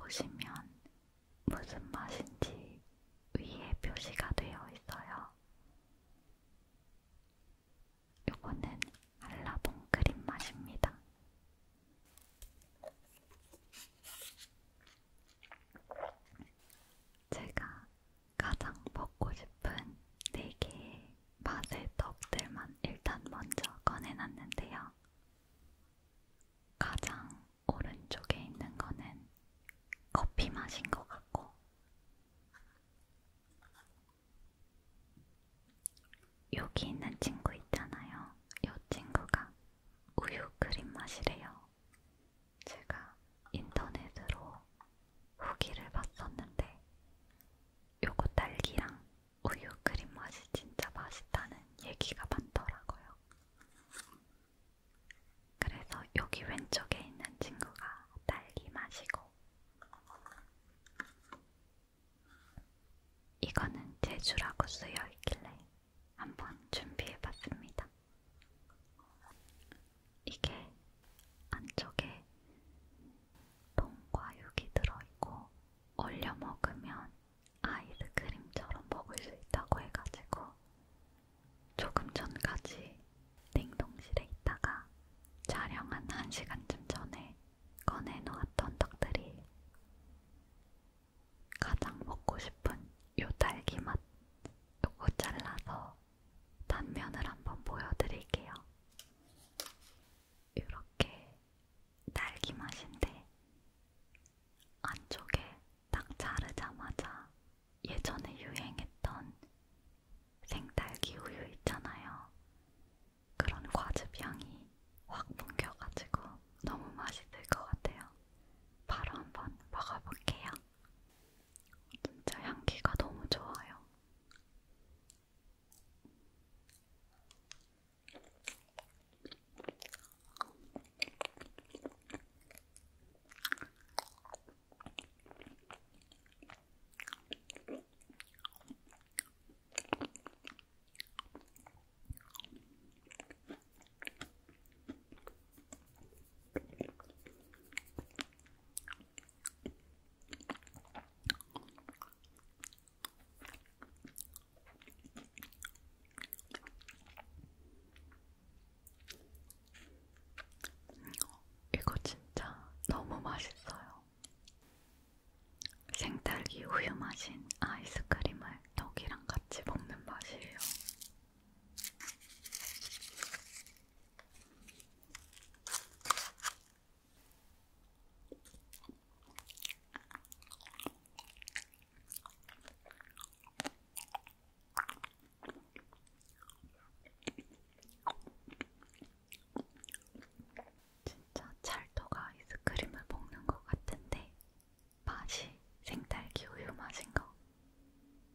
보시면 무슨 맛인지 위에 표시가 되어 있어요. 요거는 한라봉 크림 맛입니다. 제가 가장 먹고 싶은 4개의 맛의 떡들만 일단 먼저 꺼내놨는데요. 가장 오른쪽에 있는 거는 커피 맛인 것 같고, 여기 있는 친구 있잖아요. 이 친구가 우유 크림 맛이래요. 제가 인터넷으로 후기를 봤었는데 요거 딸기랑 우유 크림 맛이 진짜 맛있다는 얘기가 많더라고요. 그래서 여기 왼쪽에 있는 친구가 딸기 맛이고, 이거는 제주라고 쓰여있길래 한번 준비해봤습니다. 이게 안쪽에 통과육이 들어있고 얼려 먹으면 아이스크림처럼 먹을 수 있다고 해가지고 조금 전까지 냉동실에 있다가 촬영한 1시간쯤 전에 꺼내놓았던 떡들이 가장 먹고 싶은 요 딸기 맛. 요거 잘라서 단면을 한번 보여드릴게요. 이렇게 딸기 맛인데 안쪽에 딱 자르자마자 예전에 유행했던 생딸기 우유 있잖아요. 그런 과즙 향이 확 풍겨가지고 너무 맛있을 것 같아요. 바로 한번 먹어볼게요. 진짜 향기가 너무 좋아요. 이거 진짜 너무 맛있어요. 생딸기 우유 마신 아이스크림을 여기랑 같이 먹는 맛이에요. 진짜 찰떡 아이스크림을 먹는 것 같은데 맛이 생딸기 우유 맛인 거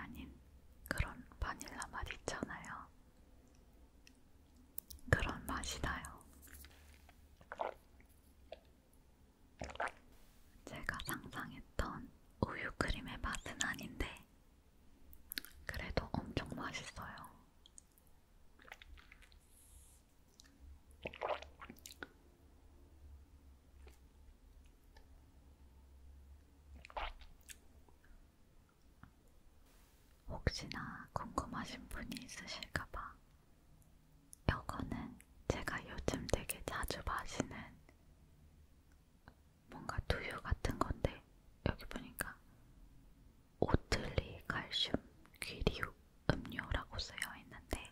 아닌 그런 바닐라 맛 있잖아요. 그런 맛이 나요. 제가 상상했던 우유 크림의 맛은 아닌데 그래도 엄청 맛있어요. 혹시나 궁금하신 분이 있으실까봐 이거는 제가 요즘 되게 자주 마시는 뭔가 두유 같은 건데 여기 보니까 오틀리 칼슘 귀리유 음료라고 쓰여 있는데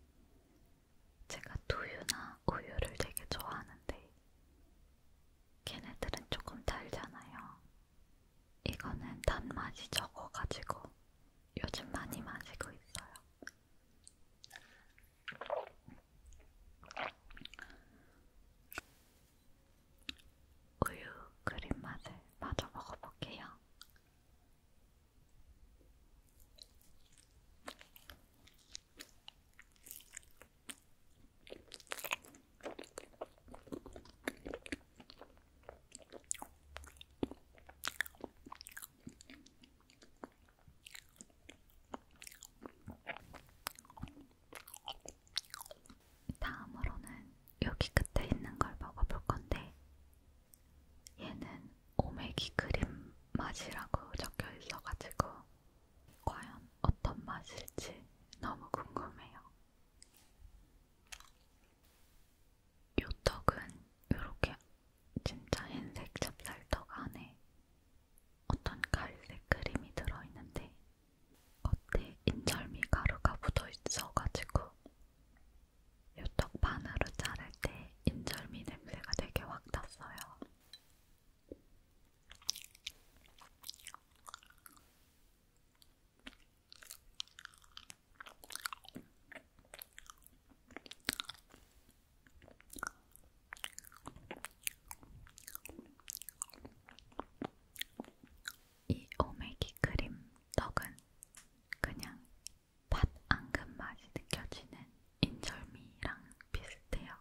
제가 두유나 우유를 되게 좋아하는데 걔네들은 조금 달잖아요. 이거는 단맛이 적어가지고 요즘 많이 마시고 있어요. 우유 크림 맛을 마저 먹어볼게요. 다음으로는 여기 끝에 있는 걸 먹어볼 건데 얘는 오메기 크림 맛이라고 적혀 있어가지고 과연 어떤 맛일지 너무 궁금해요. 요 떡은 이렇게 진짜 흰색 찹쌀떡 안에 어떤 갈색 크림이 들어있는데 겉에 인절미 가루가 묻어있어가지고 요 떡 반으로 자를 때 인절미 냄새가 되게 확 났어요. 이 오메기 크림 떡은 그냥 팥 앙금 맛이 느껴지는 인절미랑 비슷해요.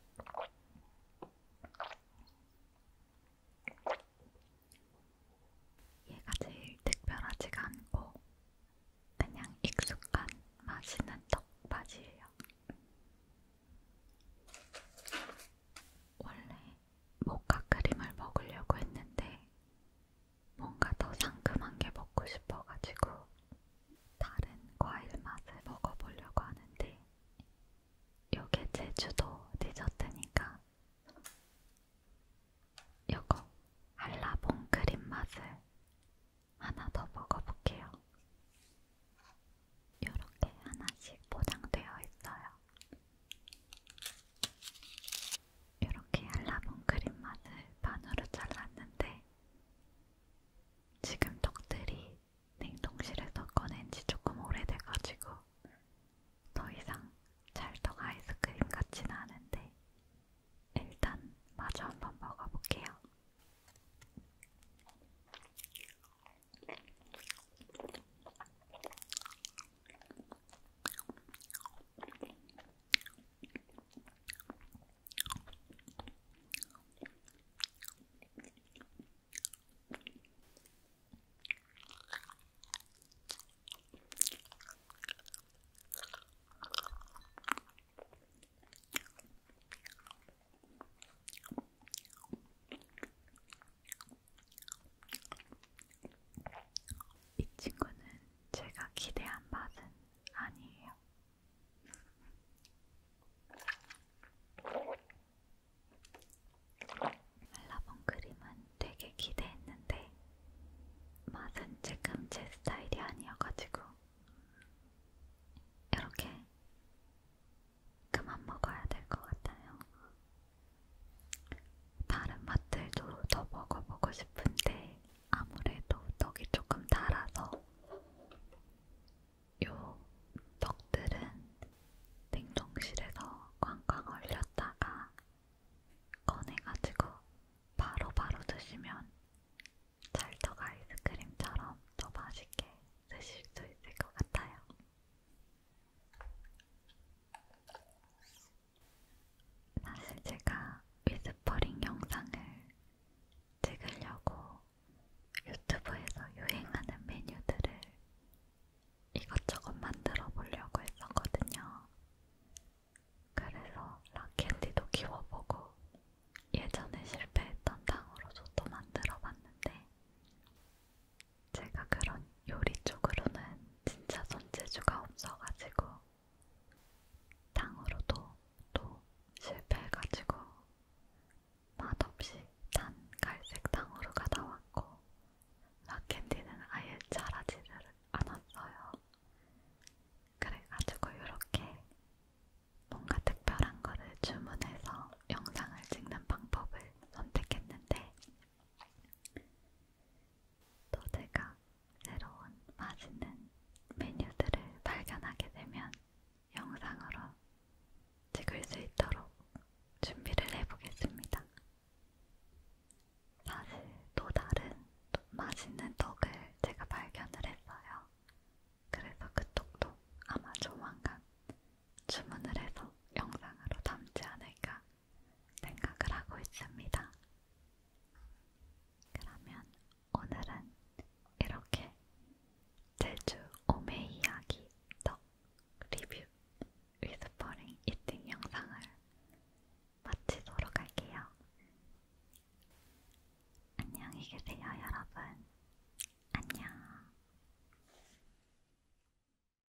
얘가 제일 특별하지가 않고 그냥 익숙한 맛있는 떡 맛이에요. 원래 모카 크림을 먹으려고 했는데 뭔가 더 상큼한 게 먹고 싶어가지고 다른 과일 맛을 먹어보려고 하는데 요게 제주도 디저트니까 요거 한라봉 크림 맛을 하나 더 먹어볼게요. 요렇게 하나씩 포장되어 있어요. 요렇게 한라봉 크림 맛을 반으로 잘랐는데 지금 떡들이 냉동실에서 꺼낸 지 조금 오래돼가지고 더 이상 찰떡 아이스크림 같진 않은데 일단 마저 한번 먹어볼게요. 이 친구는 제가 기대한 맛은 아니에요. 한라봉 크림은 되게 기대했는데 맛은 지금 제 스타일이 아니어가지고 이렇게 그만 먹어야 될 것 같아요. 다른 맛들도 더 먹어보고 싶은데 아무래도 떡이 조금 달아서 요 떡들은 냉동실에서 꽝꽝 얼렸다가 꺼내가지고 바로바로 드시면 찰떡 아이스크림처럼 더 맛있게 드실 계세요, 여러분?